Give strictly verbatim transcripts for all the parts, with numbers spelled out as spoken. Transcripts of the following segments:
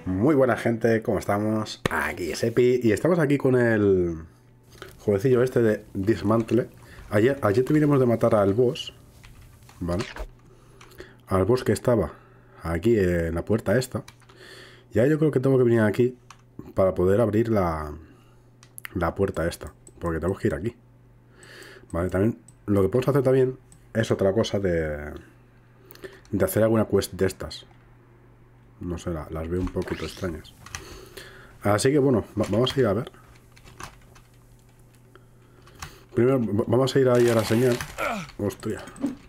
Muy buena gente, ¿cómo estamos? Aquí es Epi y estamos aquí con el jueguecillo este de Dismantle. Ayer, ayer terminamos de matar al boss, ¿vale? Al boss que estaba aquí en la puerta esta. Y ahora yo creo que tengo que venir aquí para poder abrir la, la puerta esta, porque tenemos que ir aquí. Vale, también lo que podemos hacer también es otra cosa de, de hacer alguna quest de estas. No sé, la, las veo un poquito extrañas. Así que bueno, vamos a ir a ver. Primero vamos a ir ahí a la señal. Hostia.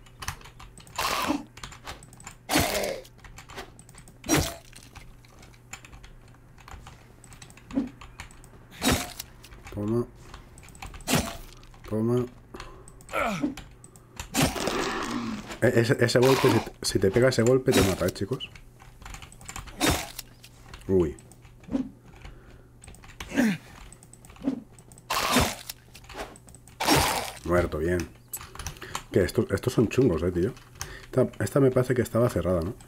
Toma. Toma. E ese, ese golpe, si te, si te pega ese golpe, te mata, ¿eh, chicos? Uy. Muerto, bien. ¿Qué? Estos, estos son chungos, eh, tío. Esta, esta me parece que estaba cerrada, ¿no?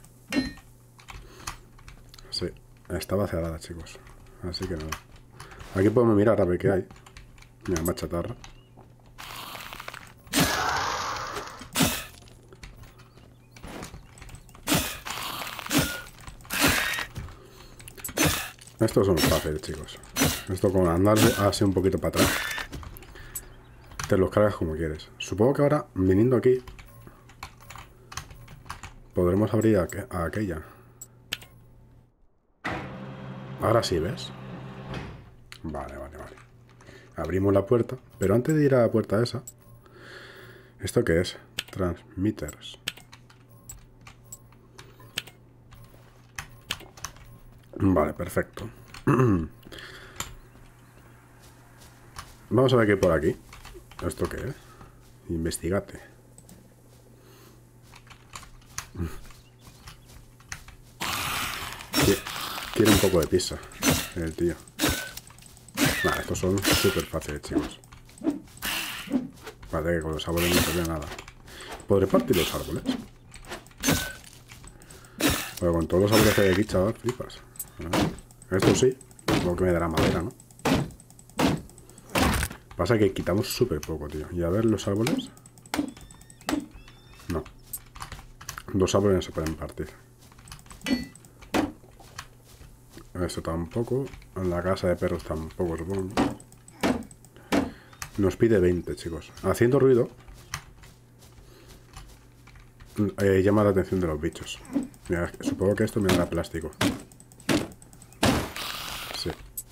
Sí, estaba cerrada, chicos. Así que nada. Aquí podemos mirar a ver qué hay. Mira, más chatarra. Estos son fáciles, chicos. Esto con andar así un poquito para atrás, te los cargas como quieres. Supongo que ahora, viniendo aquí, podremos abrir a, a aquella. Ahora sí, ¿ves? Vale, vale, vale. Abrimos la puerta, pero antes de ir a la puerta esa, ¿esto qué es? Transmitters. Vale, perfecto. Vamos a ver qué hay por aquí. ¿Esto qué es? Investigate. Quiere un poco de pizza, el tío. Vale, estos son súper fáciles, chicos. Vale, que con los árboles no se ve nada. ¿Podré partir los árboles? Pero con todos los árboles que hay aquí, chaval, flipas. Esto sí, supongo que me dará madera, ¿no? Pasa que quitamos súper poco, tío. Y a ver los árboles. No. Dos árboles no se pueden partir. Esto tampoco. En la casa de perros tampoco, supongo. Nos pide veinte, chicos. Haciendo ruido eh, llama la atención de los bichos. Mira, supongo que esto me dará plástico. Sí.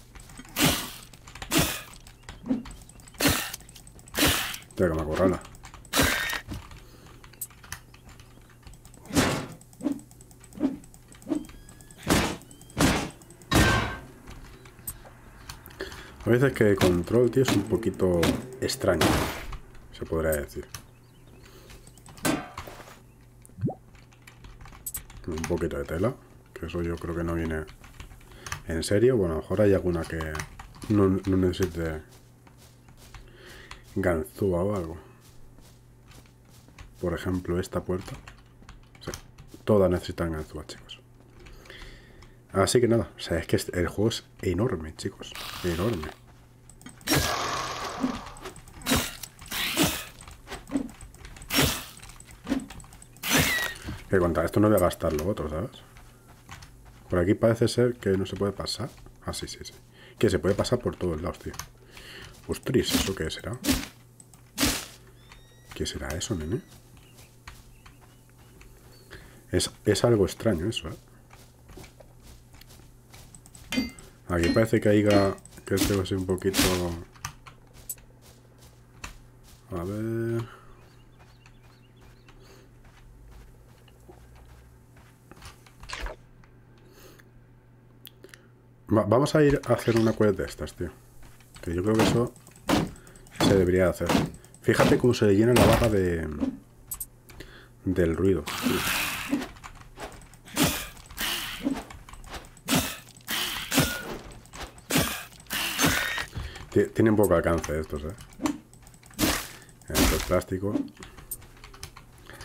Tío, que me acorrala. A veces que el control, tío, es un poquito extraño, se podría decir. Un poquito de tela, que eso yo creo que no viene en serio. Bueno, a lo mejor hay alguna que no, no necesite ganzúa o algo. Por ejemplo, esta puerta. Sí, todas necesitan ganzúa, chicos. Así que nada, o sea, es que el juego es enorme, chicos. Enorme. Que contar, esto no voy a gastar lo otro, ¿sabes? Por aquí parece ser que no se puede pasar. Ah, sí, sí, sí. Que se puede pasar por todos lados, tío. Ostras, ¿eso qué será? ¿Qué será eso, nene? Es, es algo extraño eso, ¿eh? Aquí parece que haya... que esto va a ser un poquito... A ver... Va, vamos a ir a hacer una quest de estas, tío. Que yo creo que eso se debería hacer. Fíjate cómo se le llena la barra de... del ruido, tío. Tienen poco alcance estos, eh. Esto es plástico.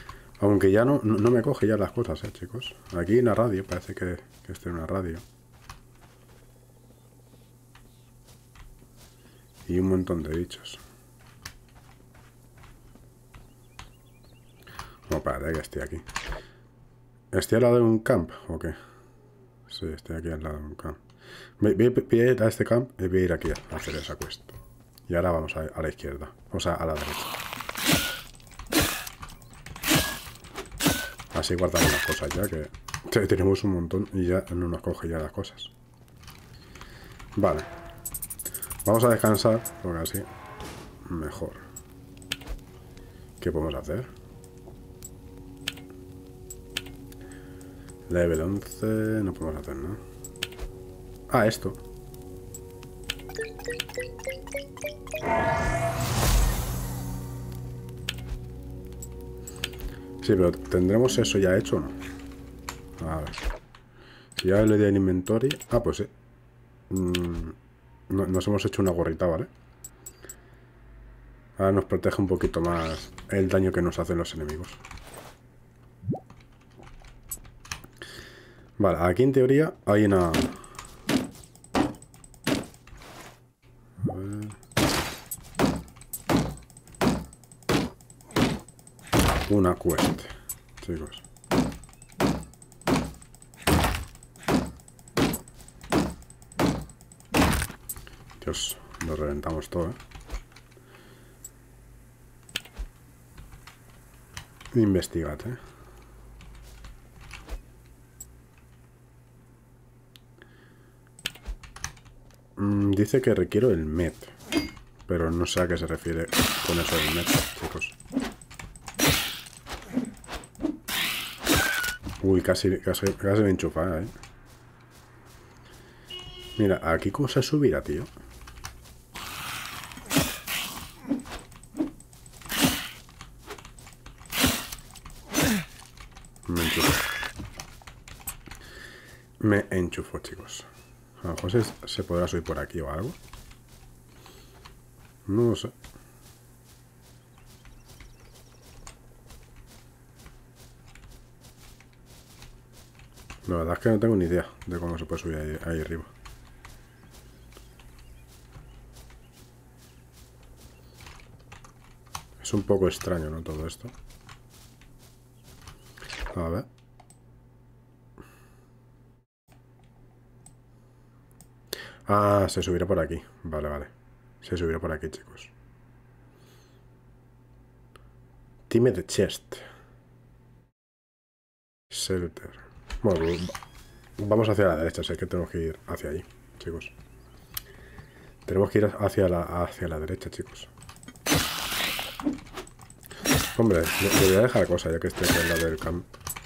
Aunque ya no, no me coge ya las cosas, eh, chicos. Aquí en la radio, parece que, que estoy en una radio. Y un montón de bichos. No, para que estoy aquí. ¿Estoy al lado de un camp o qué? Sí, estoy aquí al lado de un camp. Voy, voy, voy a ir a este camp y voy a ir aquí a hacer esa quest. Y ahora vamos a, a la izquierda. O sea, a la derecha. Así guardamos las cosas ya, que tenemos un montón y ya no nos coge ya las cosas. Vale. Vamos a descansar, porque así mejor. ¿Qué podemos hacer? Level once, no podemos hacer nada. Ah, esto. Sí, pero ¿tendremos eso ya hecho o no? A ver. Si ya le di el inventory... Ah, pues sí. Mm, no, nos hemos hecho una gorrita, ¿vale? Ahora nos protege un poquito más el daño que nos hacen los enemigos. Vale, aquí en teoría hay una... A ver. Una quest, chicos. Dios, lo reventamos todo, ¿eh? Investigate. Mm, dice que requiero el med, pero no sé a qué se refiere con eso del med, chicos. Uy, casi, casi, casi me enchufa, ¿eh? Mira, aquí cómo se subirá, tío. Me enchufo. Me enchufo, chicos. A lo mejor se, se podrá subir por aquí o algo. No lo sé. La verdad es que no tengo ni idea de cómo se puede subir ahí, ahí arriba. Es un poco extraño, ¿no? Todo esto. A ver. Ah, se subirá por aquí. Vale, vale. Se subirá por aquí, chicos. Time de chest. Shelter. Bueno, vamos hacia la derecha. Sé que tenemos que ir hacia allí, chicos. Tenemos que ir hacia la, hacia la derecha, chicos. Hombre, le, le voy a dejar cosa ya que estoy en la del camp.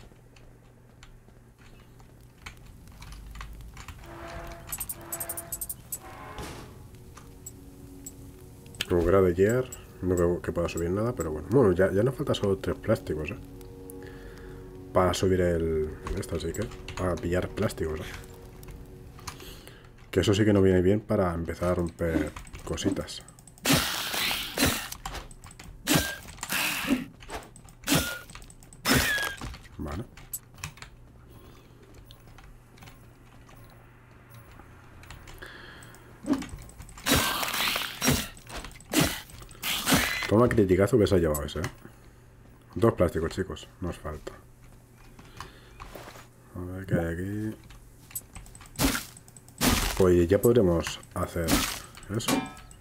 Como grado de hierro, no creo que pueda subir nada, pero bueno. Bueno, ya, ya nos falta solo tres plásticos, ¿eh? Para subir el... esto, así que... Para pillar plásticos, ¿eh? Que eso sí que no viene bien para empezar a romper cositas. Vale. Toma criticazo que se ha llevado ese, ¿eh? Dos plásticos, chicos. Nos falta. A ver qué hay aquí. Pues ya podremos hacer eso.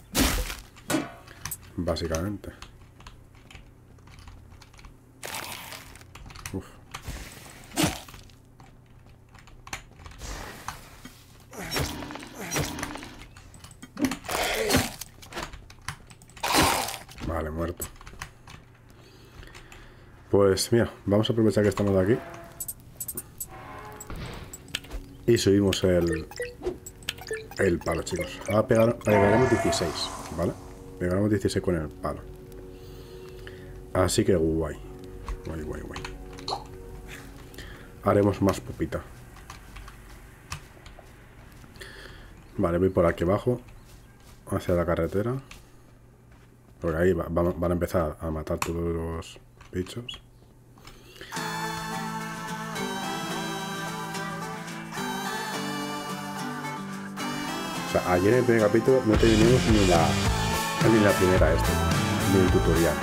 Básicamente. Uf. Vale, muerto. Pues mira, vamos a aprovechar que estamos aquí. Y subimos el... El palo, chicos. Ahora pegar, pegaremos dieciséis, ¿vale? Pegaremos dieciséis con el palo. Así que guay. Guay, guay, guay. Haremos más pupita. Vale, voy por aquí abajo. Hacia la carretera. Porque ahí va, va, van a empezar a matar todos los bichos. O sea, ayer en el primer capítulo no teníamos ni la, ni la primera esto, ni el tutorial.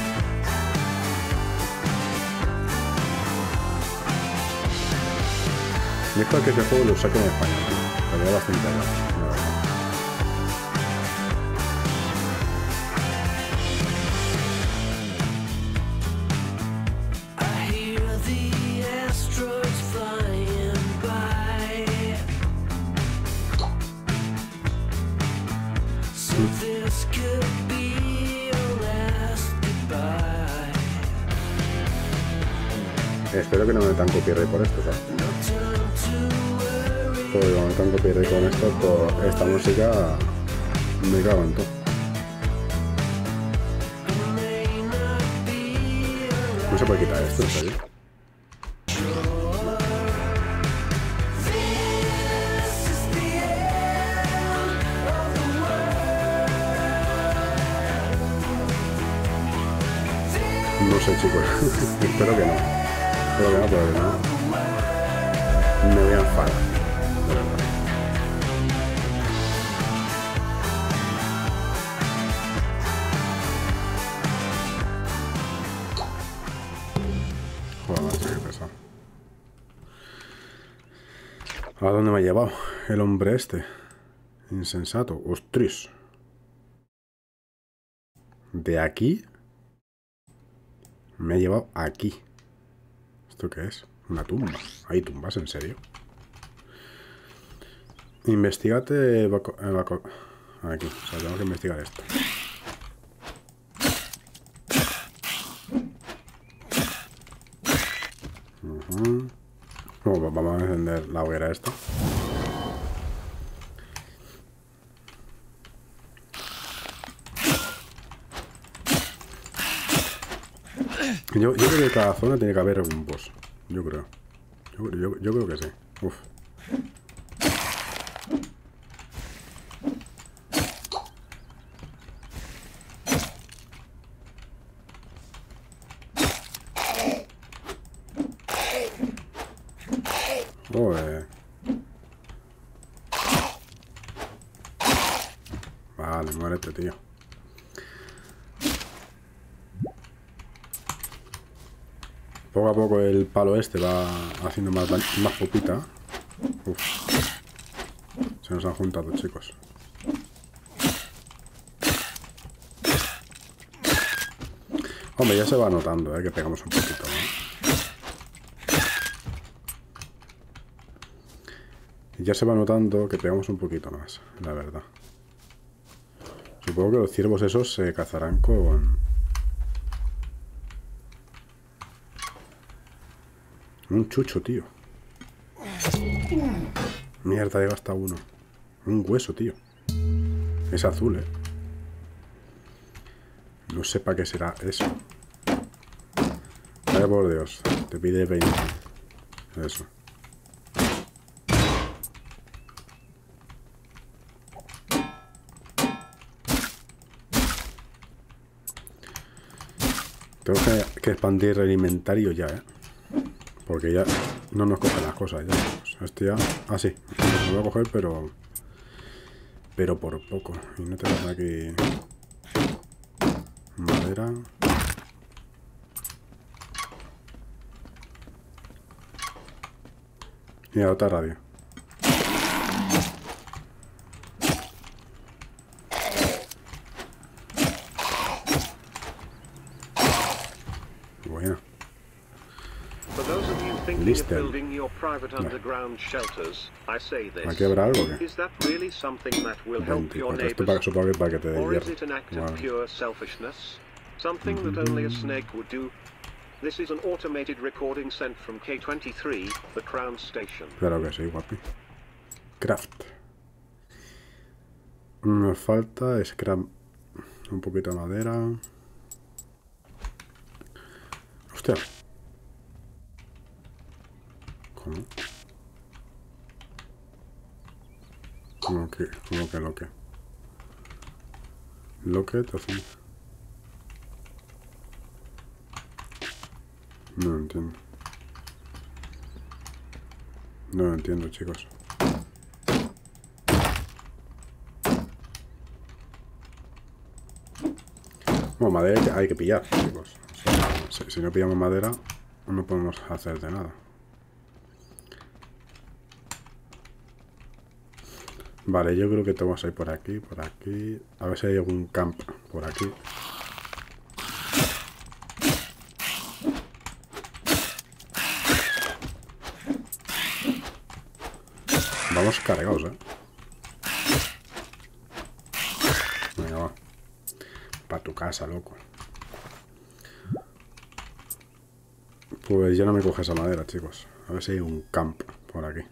Y es para que este juego lo saque en español, tío. Estaría bastante bien, la verdad. Espero que no me tan copyright por esto, ¿sabes? Porque como me tan copyright con esto, por esta música me cago en todo. No se puede quitar esto, ¿en serio? No sé, chicos. Espero que no. Espero que no, pero que no. Me voy a enfadar. De verdad. Joder, qué pesado. ¿A dónde me ha llevado el hombre este? Insensato. Ostras. De aquí me ha llevado aquí. ¿Esto qué es? Una tumba. ¿Hay tumbas? ¿En serio? Investígate evacu evacu aquí. O sea, tengo que investigar esto. Uh-huh. Bueno, vamos a encender la hoguera esta. Yo, yo creo que en cada zona tiene que haber un boss. Yo creo. Yo, yo, yo creo que sí. Uf. Joder. Vale, muérete, tío. Poco a poco el palo este va haciendo más, más popita. Uf. Se nos han juntado, chicos. Hombre, ya se va notando, ¿eh? Que pegamos un poquito, ¿no? Y ya se va notando que pegamos un poquito más, la verdad. Supongo que los ciervos esos se cazarán con... un chucho, tío. Mierda, he gastado uno. Un hueso, tío. Es azul, eh. No sé para qué será eso. Vaya por Dios. Te pide veinte. Eso. Tengo que, que expandir el inventario ya, eh. Porque ya no nos cogen las cosas ya. O sea, este ya... Ah, sí. Lo voy a coger, pero... Pero por poco. Y no tenemos aquí... madera. Y a otra radio. Bueno. Lister. No. ¿Aquí habrá algo que? veinticuatro. Esto para, supongo que para que te dé hierro. Wow. This is an automated recording sent from K twenty-three, the Crown Station. Claro que sí, guapi. Craft. Me falta scrap. Un poquito de madera. Hostia. ¿Cómo? ¿Cómo que? ¿Cómo que lo que? Lo que te hace. No lo entiendo. No lo entiendo, chicos. Bueno, madera hay que pillar, chicos. O sea, si, si no pillamos madera, no podemos hacer de nada. Vale, yo creo que te vamos a ir por aquí, por aquí. A ver si hay algún camp por aquí. Vamos cargados, eh. Venga, va. Para tu casa, loco. Pues ya no me coge esa madera, chicos. A ver si hay un camp por aquí.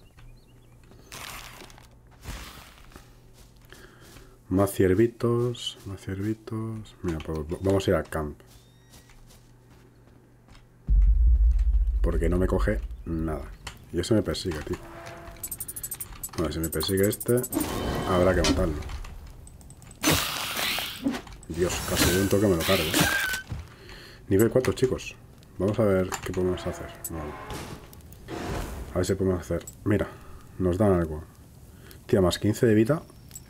Más ciervitos, más ciervitos. Mira, pues vamos a ir al camp. Porque no me coge nada. Y eso me persigue, tío. Bueno, si me persigue este, habrá que matarlo. Dios, casi de un toque me lo cargo. Nivel cuatro, chicos. Vamos a ver qué podemos hacer. Vale. A ver si podemos hacer. Mira, nos dan algo. Tía, más quince de vida.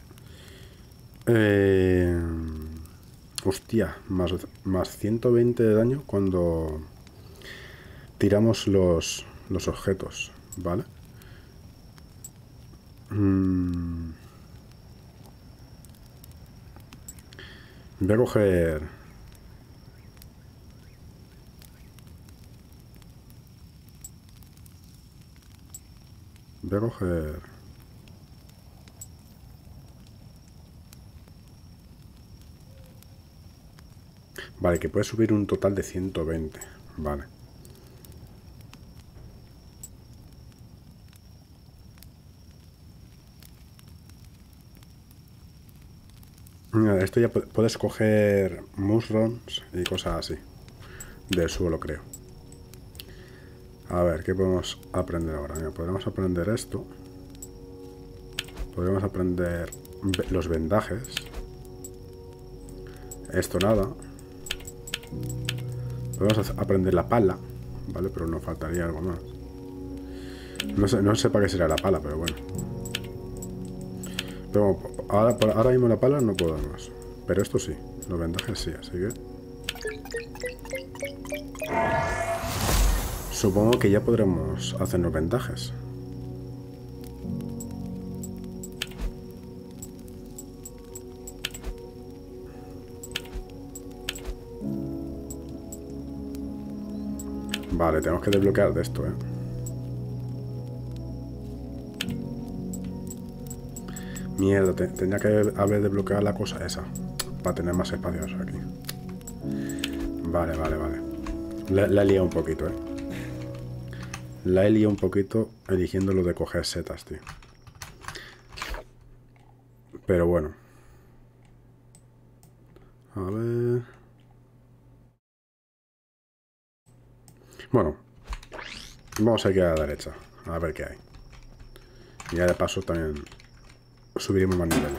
Eh... Hostia, más, más ciento veinte de daño cuando tiramos los, los objetos, ¿vale? Mm. Voy a coger... Voy a coger... Vale, que puede subir un total de ciento veinte. Vale. Mira, esto ya puedes coger mushrooms y cosas así. Del suelo, creo. A ver, ¿qué podemos aprender ahora? Mira, podremos aprender esto. Podríamos aprender los vendajes. Esto nada. Podemos aprender la pala, ¿vale? Pero nos faltaría algo más. No sé, no sé para qué será la pala, pero bueno. Pero ahora, ahora mismo la pala no podemos. Pero esto sí, los vendajes sí, así que... Supongo que ya podremos hacernos vendajes. Vale, tenemos que desbloquear de esto, ¿eh? Mierda, te, tenía que haber desbloqueado la cosa esa. Para tener más espacios aquí. Vale, vale, vale. La, la he liado un poquito, ¿eh? La he liado un poquito eligiendo lo de coger setas, tío. Pero bueno. A ver... Bueno. Vamos a ir a la derecha. A ver qué hay. Y ya de paso también subiremos más niveles.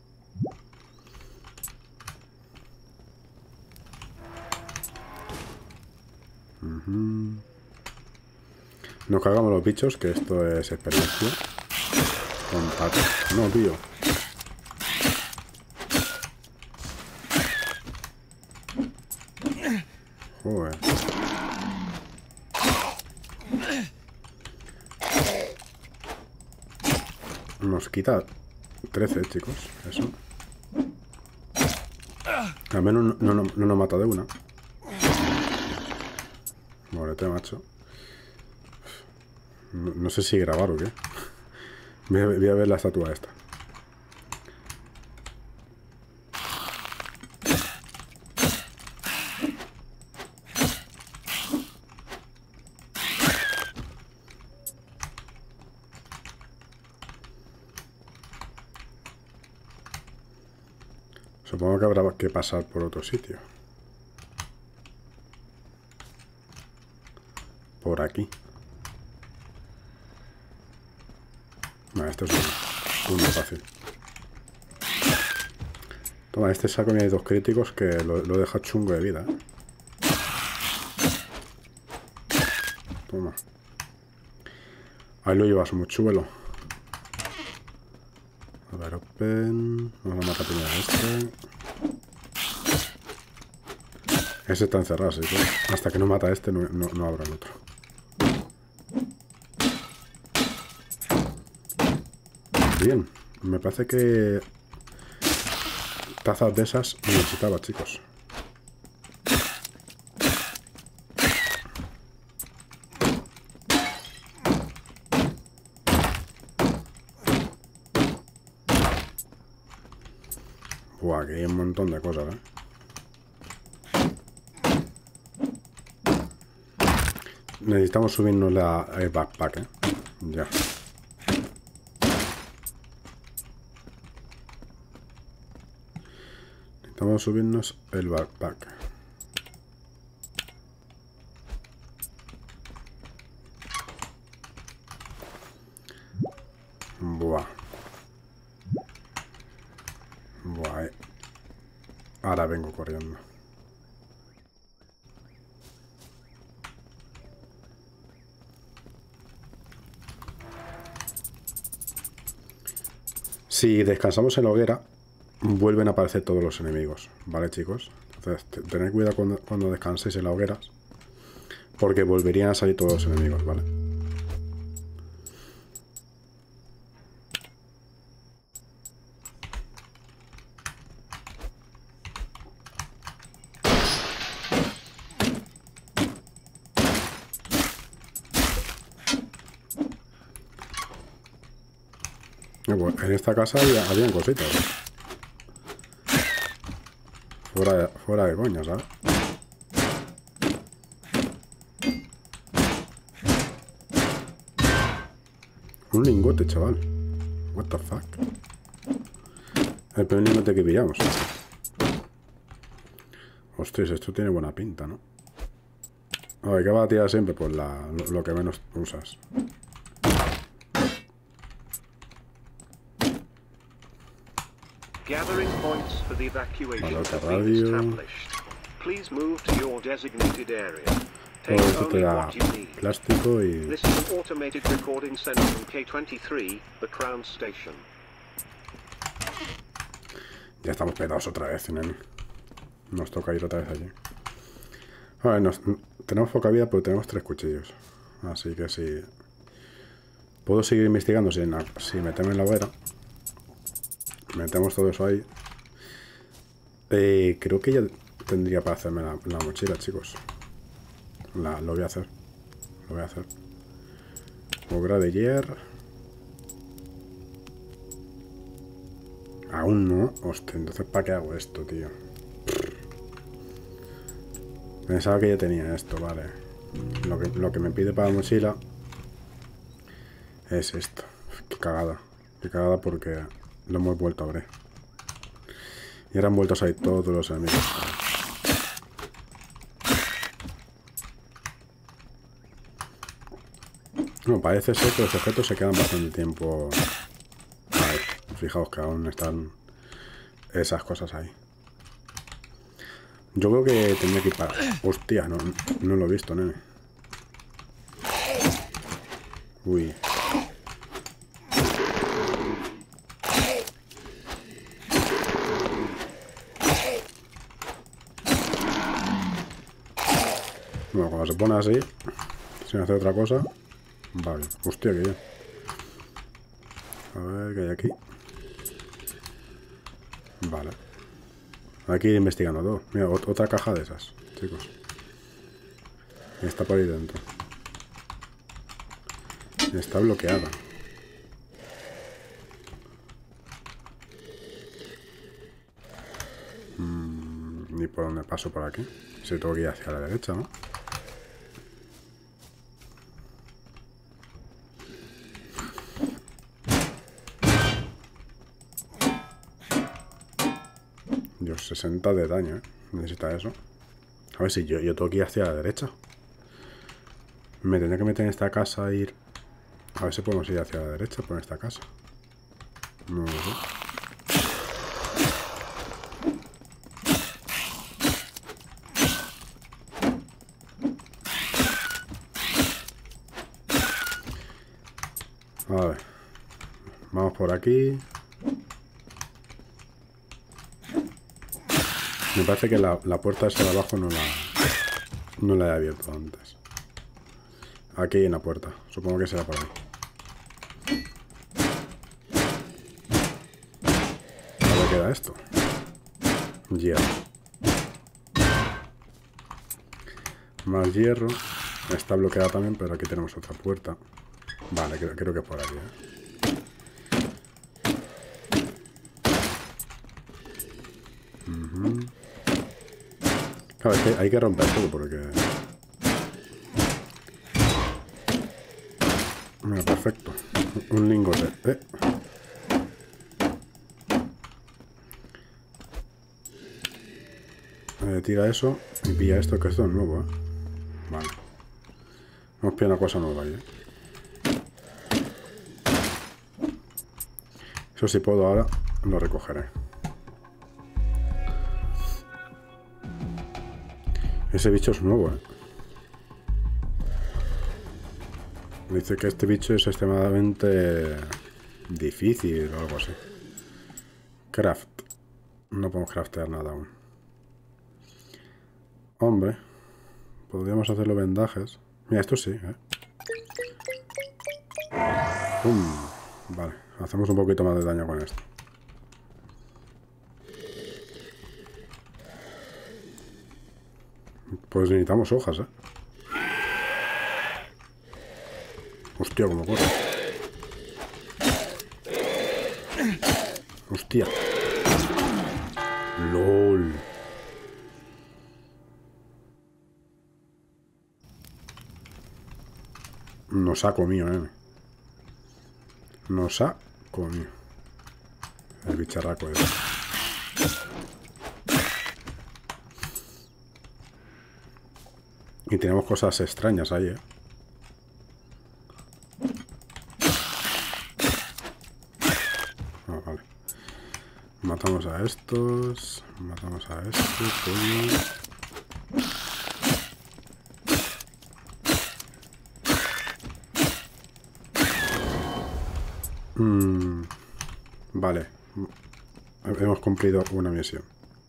Uh-huh. Nos cargamos los bichos, que esto es experiencia. Con pato. No, tío. Joder. Nos quita trece, chicos. Eso. Al menos no, no, no nos mata de una. Morete, macho. No, no sé si grabar o qué. Voy a, voy a ver la estatua esta. Supongo que habrá que pasar por otro sitio. Por aquí. No, esto es un, un fácil. Toma, este saco y hay dos críticos que lo, lo deja chungo de vida, ¿eh? Toma. Ahí lo llevas muy chulo. A ver, open. Vamos a matar primero a este. Ese está encerrado, así que hasta que no mata a este no, no, no abra el otro. Bien, me parece que tazas de esas necesitaba, chicos. Buah, aquí hay un montón de cosas, ¿eh? Necesitamos subirnos la, el backpack, ¿eh? Ya. Necesitamos subirnos el backpack. Buah. Buah. eh. Ahora vengo corriendo. Si descansamos en la hoguera, vuelven a aparecer todos los enemigos, ¿vale, chicos? Entonces, tened cuidado cuando, cuando descanséis en la hoguera, porque volverían a salir todos los enemigos, ¿vale? En esta casa había, habían cositas, ¿eh? Fuera de, fuera de coña, ¿sabes? Un lingote, chaval. What the fuck. El primer lingote que pillamos. Hostias, esto tiene buena pinta, ¿no? A ver, ¿qué va a tirar siempre? Pues la, lo, lo que menos usas. Gathering points for the evacuation Vale, have radio. been established. Please move to your designated area. Take Todo esto te only da what you need. plástico y... This is an automated recording center from K twenty-three, the Crown Station. Ya estamos pegados otra vez, nene. Nos toca ir otra vez allí. A ver, nos, tenemos poca vida, pero tenemos tres cuchillos. Así que si... Puedo seguir investigando si, si metemos en la hoguera. Metemos todo eso ahí. Eh, creo que ya tendría para hacerme la, la mochila, chicos. La, lo voy a hacer. Lo voy a hacer. Obra de hierro. Aún no. Hostia, entonces ¿para qué hago esto, tío? Pensaba que ya tenía esto, vale. Lo que, lo que me pide para la mochila es esto. Qué cagada. Qué cagada porque lo hemos vuelto a abrir. Y ahora han vuelto a salir todos los enemigos. No, parece ser que los objetos se quedan bastante tiempo. Ahí. Fijaos que aún están esas cosas ahí. Yo creo que tendría que ir para... Hostia, no, no lo he visto, nene. Uy. Bueno, cuando se pone así, sin hacer otra cosa, vale. Hostia, que bien. A ver, ¿qué hay aquí? Vale. Hay que ir investigando todo. Mira, otra caja de esas, chicos. Está por ahí dentro. Está bloqueada. Mm, ni por dónde paso por aquí. Si tengo que ir hacia la derecha, ¿no? Dios, sesenta de daño, ¿eh? Necesita eso. A ver si yo, yo tengo que ir hacia la derecha. Me tendré que meter en esta casa e ir... A ver si podemos ir hacia la derecha por esta casa. No lo sé. A ver. Vamos por aquí. Me parece que la, la puerta esa de abajo no la, no la he abierto antes. Aquí hay una puerta. Supongo que será por ahí. ¿Dónde queda esto? Hierro. Más hierro. Está bloqueada también, pero aquí tenemos otra puerta. Vale, creo, creo que es por aquí, ¿eh? Uh-huh. Claro, es que hay que romper todo porque... Mira, perfecto. Un lingote. ¿Eh? Eh, tira eso y pilla esto, que esto es nuevo, ¿eh? Vale. Hemos pillado una cosa nueva ahí, ¿eh? Eso si puedo ahora, lo recogeré. Ese bicho es nuevo, ¿eh? Dice que este bicho es extremadamente difícil o algo así. Craft. No podemos craftear nada aún. Hombre. Podríamos hacerlo vendajes. Mira, esto sí, ¿eh? ¡Pum! Vale, hacemos un poquito más de daño con esto. Pues necesitamos hojas, ¿eh? Hostia, como corre. Hostia. LOL. Nos ha comido, ¿eh? Nos ha comido. El bicharraco ese. Y tenemos cosas extrañas ahí, ¿eh? Ah, vale. Matamos a estos. Matamos a estos. Coño. Mm, vale. Hemos cumplido una misión.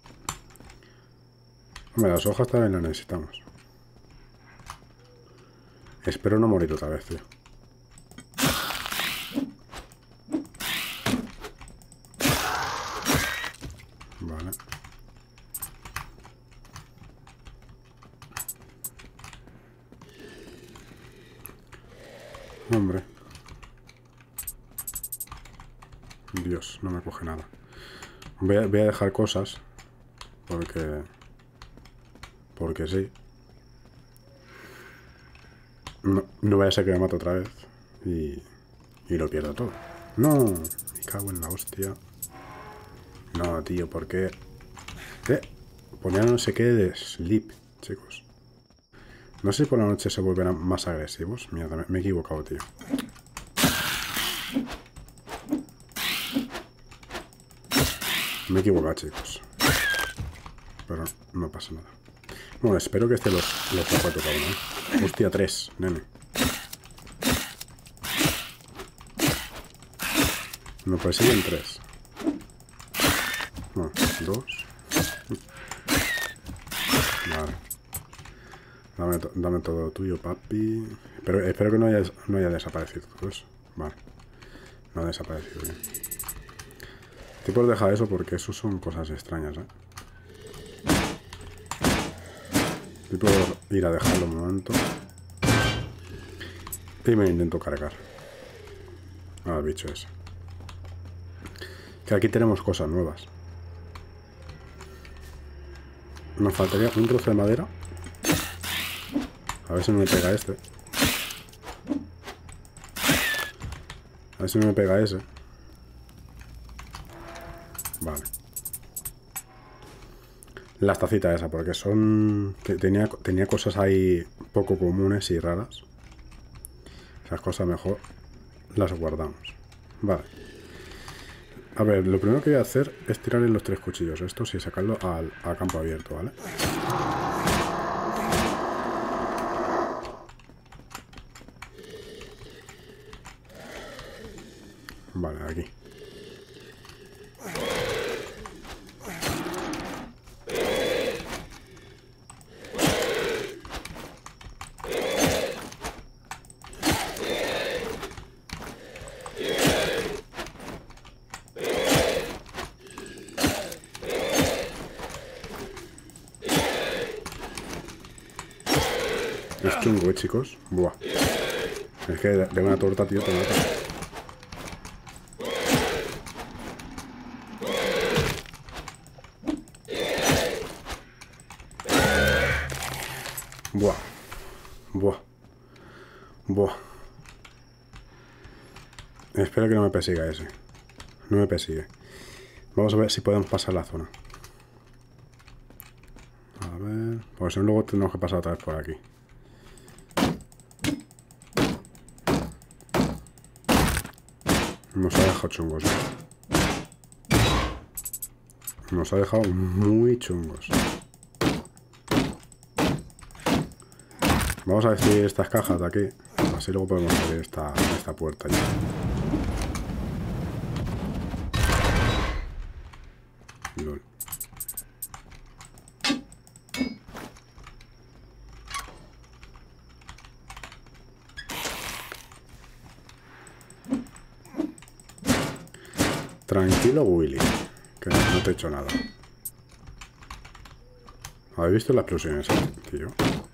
Hombre, las hojas también las necesitamos. Espero no morir otra vez, tío. Vale. Hombre. Dios, no me coge nada. Voy a, voy a dejar cosas. Porque... Porque sí. No, no vaya a ser que me mate otra vez. Y... Y lo pierdo todo. No, me cago en la hostia. No, tío, ¿por qué? ¿Qué? Ponía no sé qué de sleep, chicos. No sé si por la noche se volverán más agresivos. Mira, me, me he equivocado, tío. Me he equivocado, chicos. Pero no pasa nada. Bueno, espero que este los, los zapatos cada uno, ¿eh? Hostia, tres, nene. Me persiguen tres. No, dos. Vale. Dame, dame todo tuyo, papi. Pero espero que no haya, no haya desaparecido todo eso. Vale. No ha desaparecido bien. Te puedo dejar eso porque eso son cosas extrañas, ¿eh? Te puedo ir a dejarlo un momento. Y me intento cargar al bicho ese. Que aquí tenemos cosas nuevas. Nos faltaría un trozo de madera. A ver si no me pega este. A ver si no me pega ese. Vale. Las tacitas esas, porque son... Tenía, tenía cosas ahí poco comunes y raras. Esas cosas mejor las guardamos. Vale. A ver, lo primero que voy a hacer es tirarle los tres cuchillos estos y sacarlo al, al campo abierto, ¿vale? Vale, aquí. chungo, eh, chicos. Buah. Es que de una torta, tío, te mata. Buah. Buah. Buah. Espero que no me persiga ese. No me persigue. Vamos a ver si podemos pasar la zona. A ver... Porque si no, luego tenemos que pasar otra vez por aquí. Nos ha dejado chungos. Nos ha dejado muy chungos. Vamos a destruir estas cajas de aquí. Así luego podemos abrir esta, esta puerta ya. Lol. Tranquilo, Willy, que no, no te he hecho nada. ¿Habéis visto la explosión esa, tío?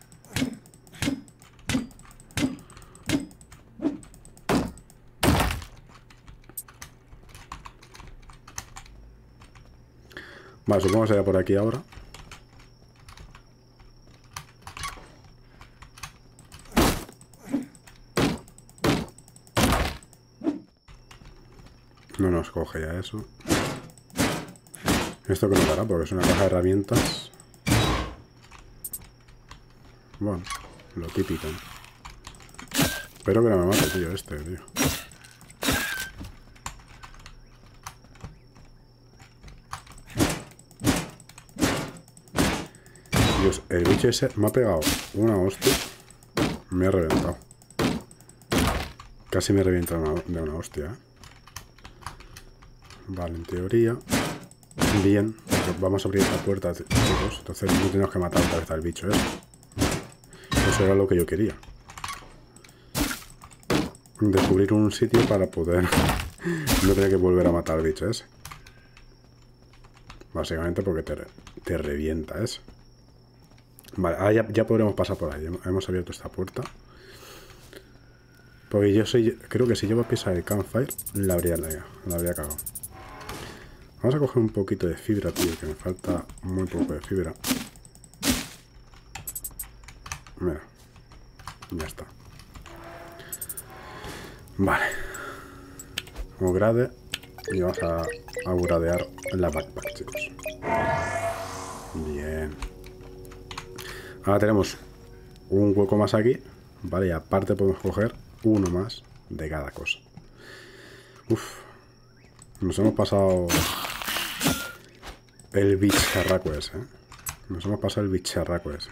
Vale, supongo que será por aquí ahora. No nos coge ya eso. Esto que nos dará, porque es una caja de herramientas. Bueno, lo típico. Espero que no me mate, tío, este, tío. Dios, el bicho ese me ha pegado una hostia. Me ha reventado. Casi me revienta una, de una hostia, ¿eh? Vale, en teoría. Bien, vamos a abrir esta puerta, chicos. Entonces no tenemos que matar otra vez al bicho ese. Eso era lo que yo quería. Descubrir un sitio para poder no tener que volver a matar al bicho ese. Básicamente porque te, te revienta eso. Vale, ahora ya, ya podremos pasar por ahí. Hemos abierto esta puerta. Porque yo soy... Creo que si llevo a pisar el campfire, la habría, la, la habría cagado. Vamos a coger un poquito de fibra, tío, que me falta muy poco de fibra. Mira. Ya está. Vale. Upgrade. Y vamos a, a upgradear la backpack, chicos. Bien. Ahora tenemos un hueco más aquí. Vale, y aparte podemos coger uno más de cada cosa. Uf. Nos hemos pasado el bicharraco ese, ¿eh? Nos hemos pasado el bicharraco ese.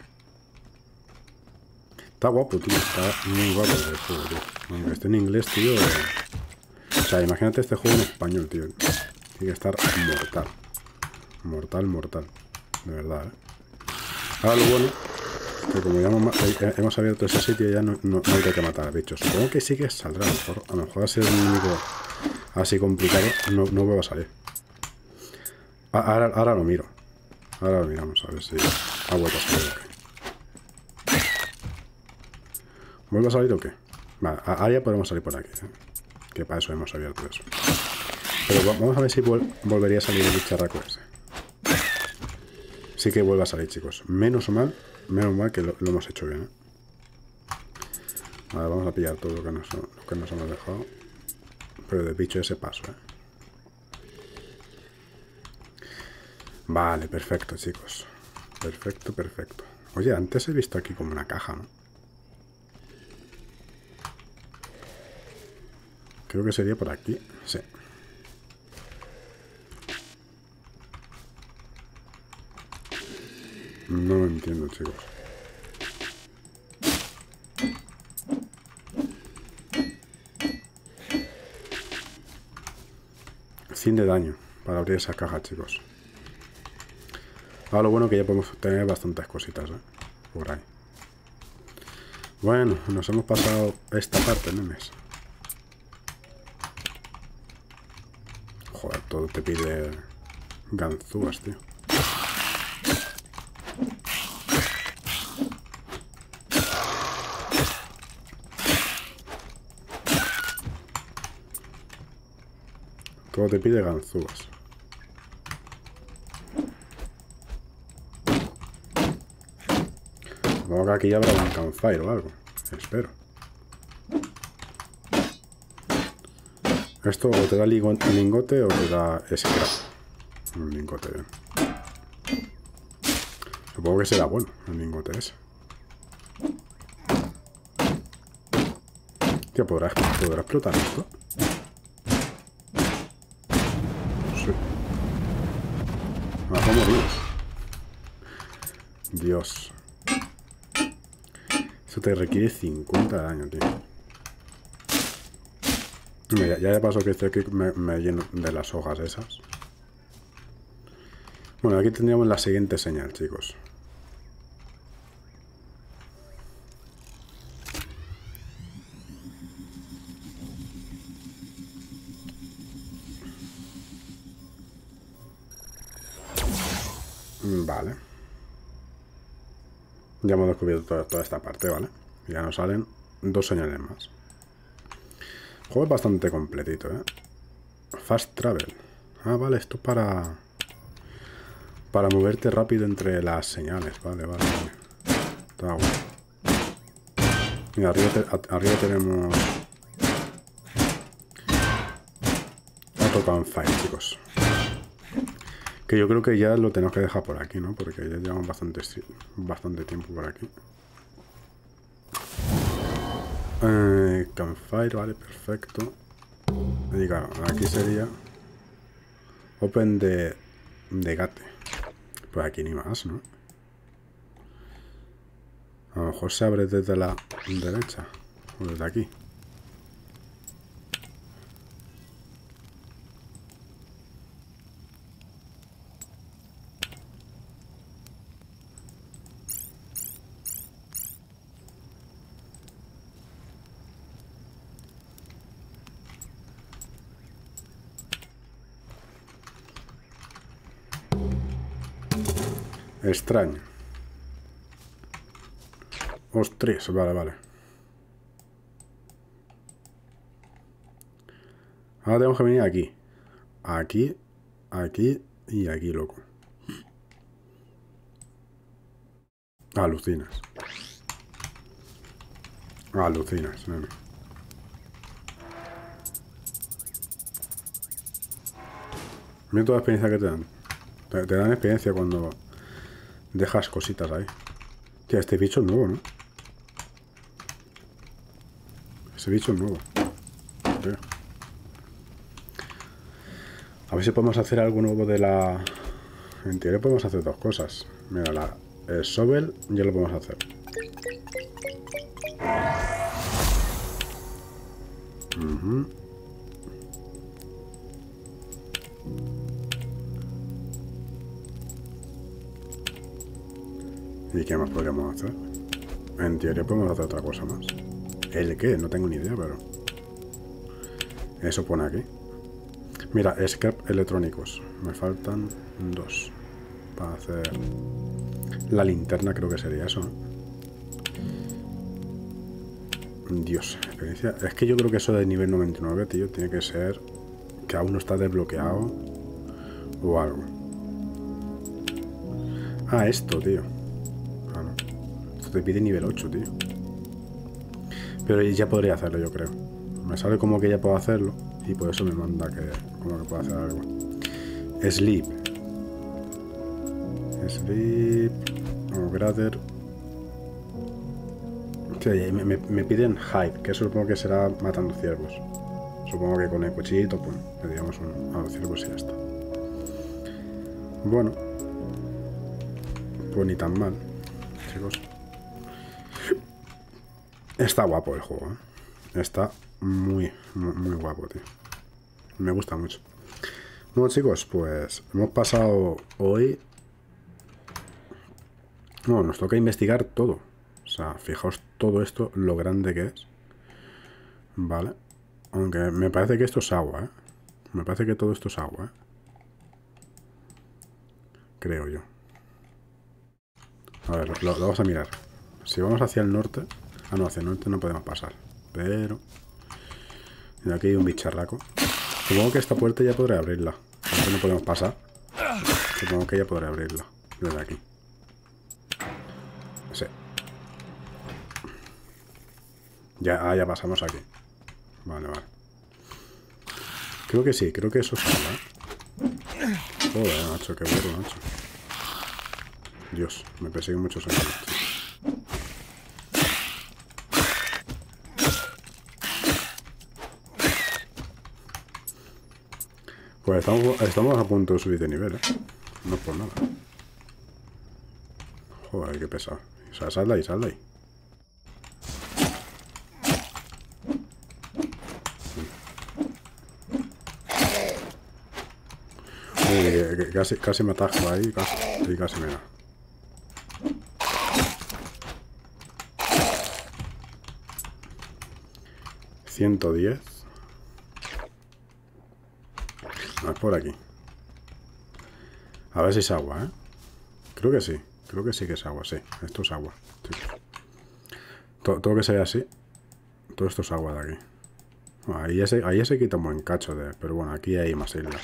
Está guapo, tío. Está muy guapo el juego, tío. Aunque esté en inglés, tío. O sea, imagínate este juego en español, tío. Tiene que estar mortal. Mortal, mortal. De verdad, ¿eh? Ahora lo bueno, que como ya hemos, hemos abierto ese sitio, ya no, no, no hay que matar a bichos. Supongo que sí que saldrá. A lo mejor, a lo mejor va a ser un único así complicado. No, no va a salir. Ahora, ahora lo miro. Ahora lo miramos, a ver si ha vuelto a salir o qué. ¿Vuelve a salir o qué? Vale, ahora ya podemos salir por aquí, ¿eh? Que para eso hemos abierto eso. Pero vamos a ver si vol volvería a salir el bicharraco ese. Sí que vuelve a salir, chicos. Menos mal, menos mal que lo, lo hemos hecho bien, ¿eh? Vale, vamos a pillar todo lo que nos, lo que nos hemos dejado. Pero del bicho ese paso, ¿eh? Vale, perfecto, chicos. Perfecto, perfecto. Oye, antes he visto aquí como una caja, ¿no? Creo que sería por aquí. Sí. No lo entiendo, chicos. cien de daño para abrir esa caja, chicos. Ahora lo bueno que ya podemos tener bastantes cositas, ¿eh? Por ahí. Bueno, nos hemos pasado esta parte, nenes. Joder, todo te pide ganzúas, tío. Todo te pide ganzúas. Supongo que aquí ya habrá un campfire o algo. Espero. Esto o te da lingote o te da scrap. Un lingote, bien. Supongo que será bueno el lingote ese. Tío, ¿podrá, ¿podrá explotar esto? Sí. Ah, ¿cómo morir? Dios. Eso te requiere cincuenta de daño, tío. Mira, ya de paso que estoy aquí me, me lleno de las hojas esas. Bueno, aquí tendríamos la siguiente señal, chicos. Vale. Ya hemos descubierto toda, toda esta parte, ¿vale? Ya nos salen dos señales más. El juego es bastante completito, ¿eh? Fast Travel. Ah, vale, esto es para... Para moverte rápido entre las señales. Vale, vale, vale. Está bueno. Mira, arriba, te, arriba tenemos... Otro campfire, chicos. Que yo creo que ya lo tenemos que dejar por aquí, ¿no? Porque ya llevamos bastante, bastante tiempo por aquí. Eh, campfire, vale, perfecto. Y claro, aquí sería Open de, de gate. Pues aquí ni más, ¿no? A lo mejor se abre desde la derecha. O desde aquí. Extraño. Ostras, vale, vale. Ahora tenemos que venir aquí. Aquí, aquí y aquí, loco. Alucinas. Alucinas, nene. Mira toda la experiencia que te dan. Te, te dan experiencia cuando dejas cositas ahí. Tía, este bicho es nuevo, ¿no? Ese bicho es nuevo. Tía. A ver si podemos hacer algo nuevo de la... En teoría podemos hacer dos cosas. Mira, la, el shovel ya lo podemos hacer. Uh-huh. ¿Y qué más podríamos hacer? En teoría podemos hacer otra cosa más. ¿El qué? No tengo ni idea, pero... Eso pone aquí. Mira, scrap electrónicos. Me faltan dos. Para hacer... La linterna creo que sería eso, ¿no? Dios, experiencia... Es que yo creo que eso de nivel noventa y nueve, tío, tiene que ser... Que aún no está desbloqueado. O algo. Ah, esto, tío. Ah, no. Esto te pide nivel ocho, tío. Pero ya podría hacerlo, yo creo. Me sale como que ya puedo hacerlo. Y por eso me manda que... Como que puedo hacer algo. Sleep. Sleep. O Gather. Sí, me, me, me piden hide. Que eso supongo que será matando ciervos. Supongo que con el cuchillito, pues, le digamos un, a los ciervos y ya está. Bueno. Pues ni tan mal, chicos. Está guapo el juego, ¿eh? Está muy, muy, muy guapo, tío. Me gusta mucho. Bueno, chicos, pues hemos pasado hoy... No, nos toca investigar todo. O sea, fijaos todo esto, lo grande que es. Vale. Aunque me parece que esto es agua, ¿eh? Me parece que todo esto es agua, ¿eh? Creo yo. A ver, lo, lo vamos a mirar. Si vamos hacia el norte... Ah, no, hacia el norte no podemos pasar. Pero... Mira, aquí hay un bicharraco. Supongo que esta puerta ya podré abrirla. Aunque no podemos pasar. Supongo que ya podré abrirla. Desde aquí. Sí. Ya, ah, ya pasamos aquí. Vale, vale. Creo que sí, creo que eso es algo, ¿eh? Joder, macho, qué burro, macho. Dios, me persiguen muchos enemigos. Pues estamos, estamos a punto de subir de nivel, ¿eh? No por nada. Joder, qué pesado. O sea, sal de ahí, sal de ahí. Uy, que, que casi, casi me atajo ahí, casi, y casi me da. ciento diez. No, es por aquí. A ver si es agua, ¿eh? Creo que sí. Creo que sí que es agua, sí. Esto es agua. Sí. Todo, todo que se ve así. Todo esto es agua de aquí. Bueno, ahí, ya se, ahí ya se quita un buen cacho de... Pero bueno, aquí hay más islas.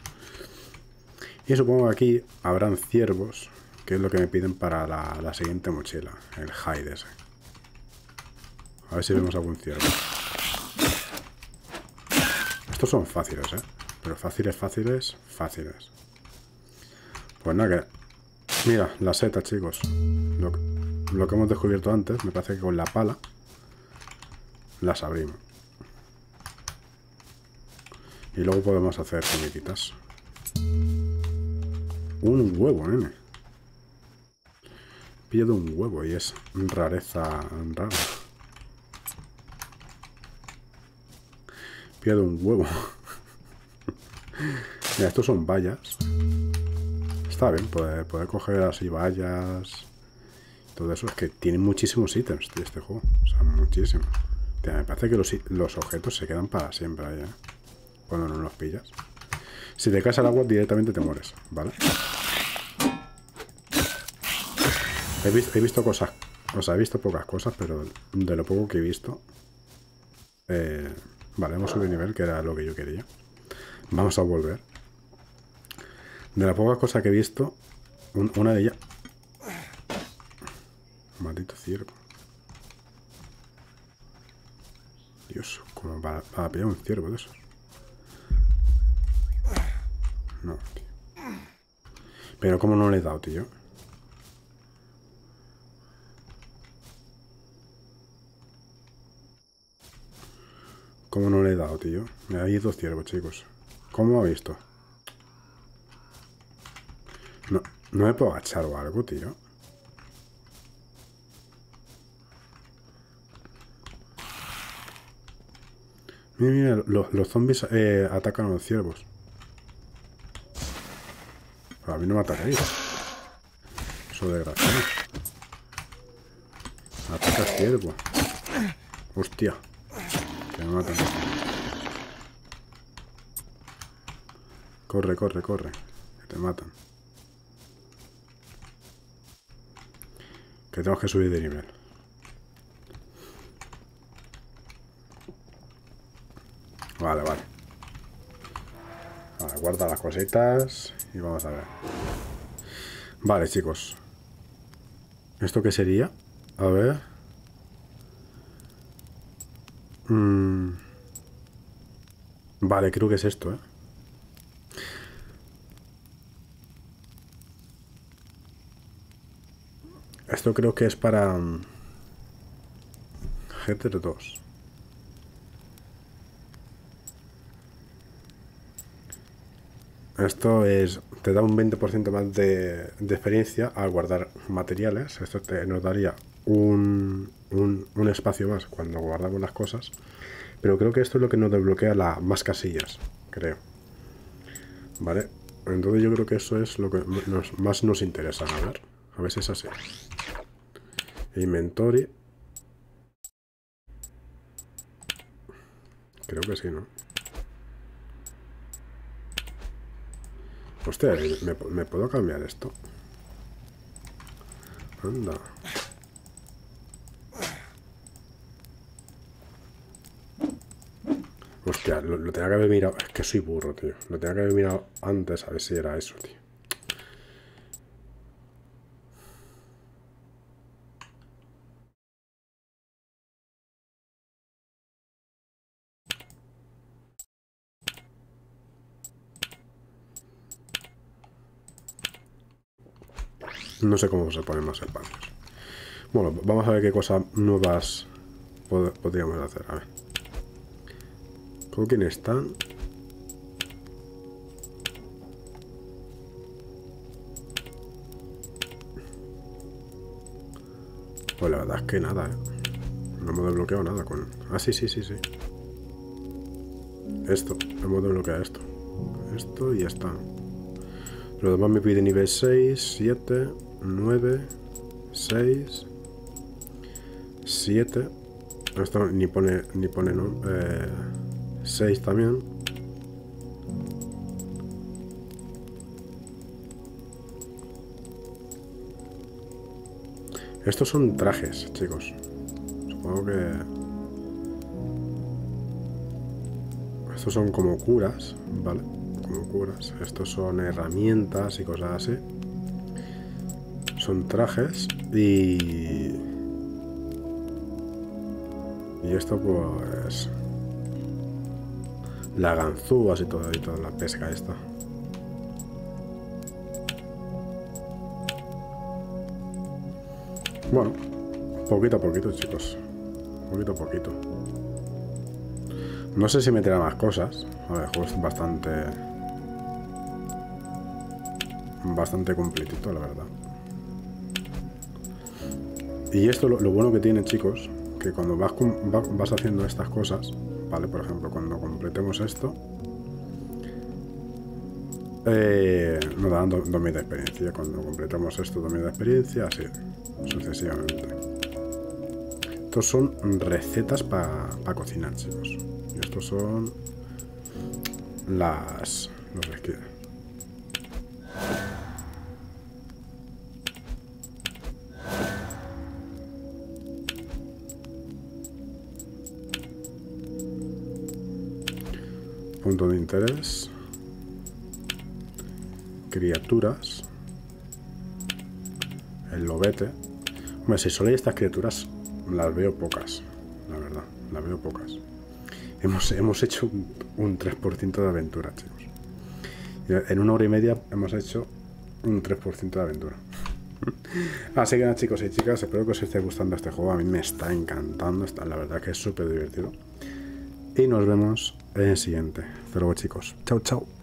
Y supongo que aquí habrán ciervos, que es lo que me piden para la, la siguiente mochila. El hide ese. A ver si vemos algún ciervo. Estos son fáciles, ¿eh? Pero fáciles, fáciles, fáciles. Pues nada, que... Mira, la seta, chicos. Lo, lo que hemos descubierto antes, me parece que con la pala las abrimos. Y luego podemos hacer comiquitas. Un huevo, nene. Pillo un huevo y es rareza rara. Pillo un huevo. Mira, estos son vallas. Está bien, poder, poder coger así vallas. Todo eso. Es que tiene muchísimos ítems, tío, este juego. O sea, muchísimos. Tío, me parece que los, los objetos se quedan para siempre ahí, ¿eh? Cuando no los pillas. Si te caes al agua, directamente te mueres, ¿vale? He visto, he visto cosas, o sea, he visto pocas cosas, pero de lo poco que he visto... Eh, vale, hemos subido de nivel, que era lo que yo quería. Vamos a volver. De las pocas cosas que he visto, un, una de ellas... Maldito ciervo. Dios, como para, para pillar un ciervo de esos. No, tío. Pero ¿cómo no le he dado, tío? ¿Cómo no le he dado, tío? Me ha ido ciervo, chicos. ¿Cómo ha visto? No, no me puedo agachar o algo, tío. Mira, mira, los, los zombies eh, atacan a los ciervos. A mí no me atacaría. Eso de gracia. Ataca ciervo. Hostia. Que me matan. Corre, corre, corre. Que te matan. Que tenemos que subir de nivel. Vale, vale. Vale, guarda las cositas y vamos a ver. Vale, chicos. ¿Esto qué sería? A ver. Mm. Vale, creo que es esto, ¿eh? Esto creo que es para... G T R dos. Esto es... Te da un veinte por ciento más de, de experiencia al guardar materiales. Esto te, nos daría un, un, un espacio más cuando guardamos las cosas. Pero creo que esto es lo que nos desbloquea la, más casillas, creo. Vale. Entonces yo creo que eso es lo que nos, más nos interesa. A ver. A ver si es así. Inventory. Creo que sí, ¿no? Hostia, ¿me, me puedo cambiar esto? Anda. Hostia, lo, lo tenía que haber mirado. Es que soy burro, tío. Lo tenía que haber mirado antes a ver si era eso, tío. No sé cómo se ponen más espacios. Bueno, vamos a ver qué cosas nuevas pod podríamos hacer. A ver. ¿Con quién están? Pues la verdad es que nada, ¿eh? No hemos desbloqueado nada con... Ah, sí, sí, sí, sí. Esto. Hemos desbloqueado esto. Esto y ya está. Los demás me piden nivel seis, siete, nueve, seis, siete. Esto ni pone, ni pone, ¿no? Eh, seis también. Estos son trajes, chicos. Supongo que... Estos son como curas, ¿vale? Como curas. Estos son herramientas y cosas así. Son trajes y... Y esto pues... La ganzúas y todo, y toda la pesca esta. Bueno, poquito a poquito, chicos. Poquito a poquito. No sé si meterá más cosas. A ver, el juego es bastante... Bastante completito, la verdad. Y esto, lo, lo bueno que tiene, chicos, que cuando vas, vas haciendo estas cosas, ¿vale? Por ejemplo, cuando completemos esto, eh, nos dan dos mil de experiencia. Cuando completemos esto, dos mil de experiencia, así sucesivamente. Estos son recetas para pa cocinar, chicos. Y estos son las... los esquíes. Punto de interés. Criaturas. El lobete. Hombre, si solo hay estas criaturas, las veo pocas. La verdad, las veo pocas. Hemos, hemos hecho un, un tres por ciento de aventura, chicos. En una hora y media hemos hecho un tres por ciento de aventura. Así que nada, chicos y chicas, espero que os esté gustando este juego. A mí me está encantando. Está, la verdad que es súper divertido. Y nos vemos en el siguiente. Hasta luego, chicos. Chao, chao.